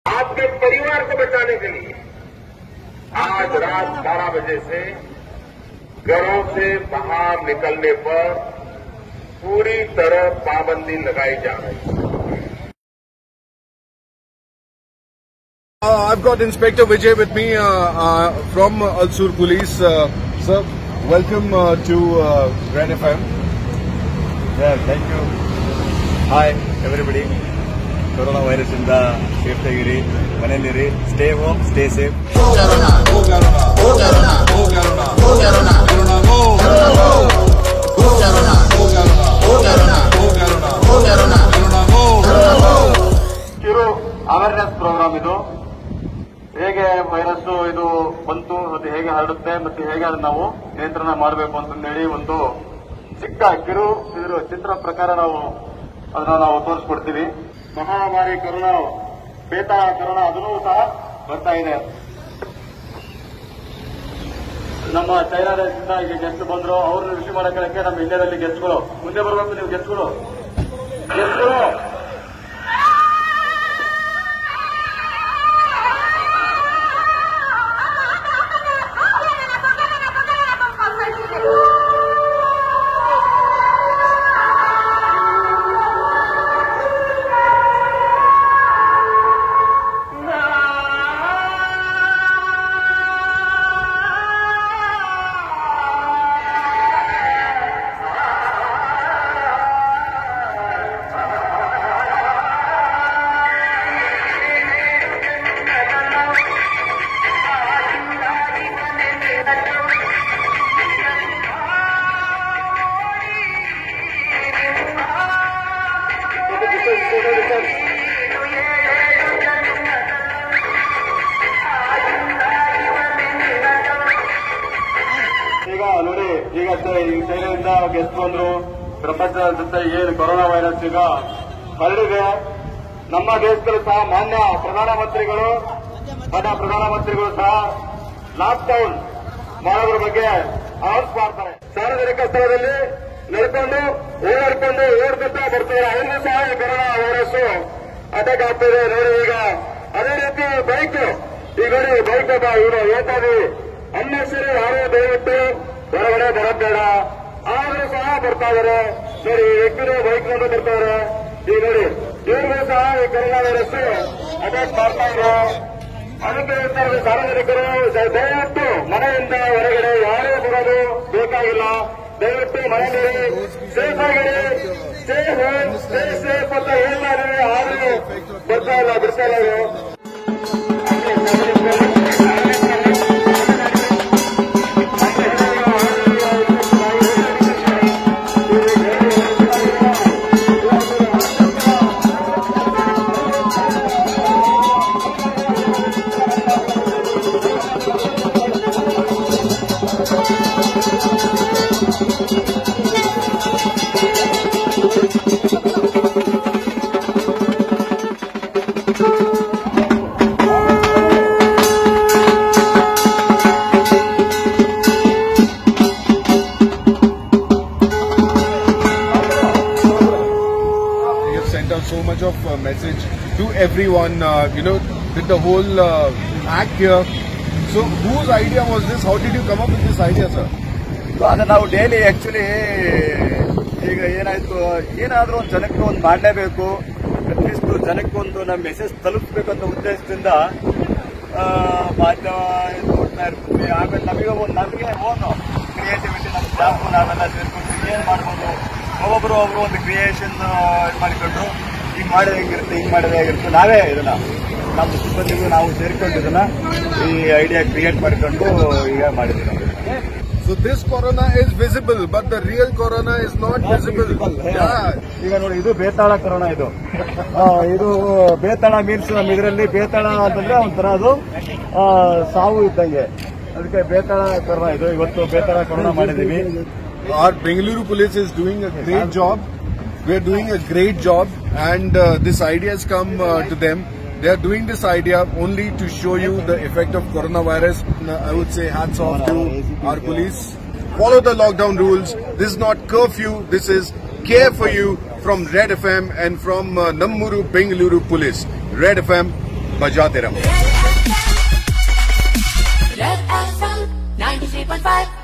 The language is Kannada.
आपके परिवार को बचाने के लिए आज रात 12 बजे से घरों से बाहर निकलने पर पूरी तरह पाबंदी लगाई जा रही है। I've got Inspector Vijay with me from Alsur Police. Sir, welcome to Red FM. Yeah, thank you. Hi, everybody. Corona virus in the safe agiri, maneliri, stay home, stay safe. Go Corona, go Corona, go Corona, go Corona, go Corona, Corona, go, go, go Corona, go Corona, go Corona, go Corona, go Corona, Corona, go. ಕಿರು ಅವೇರ್ನೆಸ್ ಪ್ರೋಗ್ರಾಮ್ ಇದು. ಹೇಗೆ ವೈರಸ್ ಇದು ಬಂತು ಮತ್ತೆ ಹೇಗೆ ಹರಡುತ್ತೆ ಮತ್ತೆ ಹೇಗೆ ಅದನ್ನ ನಾವು ನಿಯಂತ್ರಣ ಮಾಡಬೇಕು ಅಂತಂದೇಳಿ ಒಂದು ಚಿಕ್ಕ ಕಿರು ಇದ್ರ ಚಿತ್ರ ಪ್ರಕಾರ ಅದನ್ನ ನಾವು ತೋರಿಸ್ಕೊಡ್ತೀವಿ. ಮಹಾಮಾರಿ ಕರೋನಾ, ಬೇತಾಳ ಕರೋನಾ ಅದನ್ನೂ ಸಹ ಬರ್ತಾ ಇದೆ. ನಮ್ಮ ಚೈನಾ ದೇಶದಿಂದ ಈಗ ಗೆಸ್ಟ್ ಬಂದ್ರು, ಅವ್ರನ್ನ ರಿಸೀವ್ ಮಾಡಕ್ಕೆ ನಮ್ಮ ಇಂಡಿಯಾದಲ್ಲಿ ಗೆಸ್ಟ್ಗಳು ಮುಂದೆ ಬರಬೇಕು. ನೀವು ಗೆಸ್ಟ್ಗಳು ಈಗ ನೋಡಿ, ಈಗ ಚೈನಾದಿಂದ ಗೆಸ್ಟ್ ಬಂದ್ರು. ಪ್ರಪಂಚದಾದ್ಯಂತ ಏನು ಕೊರೋನಾ ವೈರಸ್ ಈಗ ಹರಡಿದೆ. ನಮ್ಮ ದೇಶದಲ್ಲೂ ಸಹ ಮಾನ್ಯ ಪ್ರಧಾನಮಂತ್ರಿಗಳು ಸಹ ಲಾಕ್ಡೌನ್ ಮಾಡೋದ್ರ ಬಗ್ಗೆ ಅನೌನ್ಸ್ ಮಾಡ್ತಾರೆ. ಸಾರ್ವಜನಿಕ ಸ್ಥಳದಲ್ಲಿ ನಡ್ಕೊಂಡು ಓಡ್ಕೊತಾ ಬರ್ತಾರೆ. ಅವ್ರಿಗೂ ಸಹ ಈ ಕೊರೋನಾ ವೈರಸ್ ಅಟ್ಯಾಕ್ ಆಗ್ತಿದೆ. ನೋಡಿ ಈಗ ಅದೇ ರೀತಿ ಬೈಕ್ ಒಬ್ಬ ಇವರು ಏತಾದಿ ಅನ್ನೆಸರಿ ಯಾರು ದಯವಿಟ್ಟು ಹೊರಗಡೆ ಬರಬೇಡ. ಆದರೂ ಸಹ ಬರ್ತಾ ಇದಾರೆ. ನೋಡಿ, ಈ ವ್ಯಕ್ತಿಗಳು ಬೈಕ್ ನಲ್ಲಿ ಬರ್ತಾ ಇದಾರೆ. ಈಗ ನೋಡಿ, ಇವ್ರಿಗೂ ಸಹ ಈ ಕೊರೋನಾ ವೈರಸ್ ಅಟ್ಯಾಕ್ ಮಾಡ್ತಾ ಇದೆ. ಅದಕ್ಕೆ ಹೇಳ್ತಾರೆ ಸಾರ್ವಜನಿಕರು, ದಯವಿಟ್ಟು ಮನೆಯಿಂದ ಹೊರಗಡೆ ಯಾರೇ ಬರೋದು ಬೇಕಾಗಿಲ್ಲ. ದಯವಿಟ್ಟು ಮನೆಯಲ್ಲಿ ಸೇಫ್ ಆಗಿರಿ, ಸ್ಟೇ ಹೋಮ್, ಸ್ಟೇ ಸೇಫ್ ಅಂತ ಹೇಳ್ತಾ ಇದ್ದೀವಿ. ಆದರೂ ಬರ್ತಾ ಇಲ್ಲ, ಬಿಡ್ತಾ ಇಲ್ಲ ಇವರು. So much of message to everyone, with the whole act here. So whose idea was this? How did you come up with this idea, sir? ಅದು ನಾವು ಡೈಲಿ ಆಕ್ಚುಲಿ ಈಗ ಏನಾಯ್ತು, ಏನಾದ್ರೂ ಒಂದು ಜನಕ್ಕೆ ಒಂದು ಮಾಡಲೇಬೇಕು, ಅಟ್ಲೀಸ್ಟ್ ಜನಕ್ಕೊಂದು ನಮ್ಮ ಮೆಸೇಜ್ ತಲುಪಬೇಕಂತ ಉದ್ದೇಶದಿಂದ ಮಾಧ್ಯಮ ನೋಡ್ತಾ ಇರ್ತೀವಿ. ಆಮೇಲೆ ನಮಗೆ ಓನು ಕ್ರಿಯೇಟಿವಿಟಿ, ನಮ್ಮ ಸ್ಟಾಫ್ ನಾವೆಲ್ಲ ಸೇರ್ಕೊಂಡು ಏನ್ ಮಾಡ್ಬೋದು, ಒಬ್ಬೊಬ್ರು ಒಂದು ಕ್ರಿಯೇಷನ್ ಮಾಡಿಕೊಂಡು ಹಿಂಗ್ ಮಾಡಿದ್ರೆ ಹೆಂಗಿರುತ್ತೆ, ಹಿಂಗ್ ಮಾಡಿದ್ರೆ ಹೇಗಿರುತ್ತೆ, ನಾವೇ ಇದನ್ನ ನಮ್ಮ ಸಿಬ್ಬಂದಿಗೂ ನಾವು ಸೇರ್ಕೊಂಡು ಇದನ್ನ ಈ ಐಡಿಯಾ ಕ್ರಿಯೇಟ್ ಮಾಡಿಕೊಂಡು ಈಗ ಮಾಡಿದ್ವಿ. So this corona is visible, but the real corona is not visible. Yeah. ಈಗ ನೋಡಿ, ಇದು ಬೇತಾಳ ಕೊರೋನಾ. ಇದು ಬೇತಾಳ ಮೀನ್ಸ್ ನಮ್ಮ ಇದರಲ್ಲಿ ಬೇತಾಳ ಅಂತಂದ್ರೆ ಒಂಥರ ಅದು ಸಾವು ಇದ್ದಂಗೆ. ಅದಕ್ಕೆ ಬೇತಾಳ ಕೊರೋನಾ ಇದು. ಇವತ್ತು ಬೇತಾಳ ಕೊರೋನಾ ಮಾಡಿದೀವಿ. Our Bengaluru police is doing a great job. We are doing a great job, and this idea has come to them. They are doing this idea only to show you the effect of coronavirus. I would say hats off to our police. Follow the lockdown rules. This is not curfew. This is care for you from Red FM and from Nammuru Bengaluru Police. Red FM, बजाते रहो। Red FM 93.5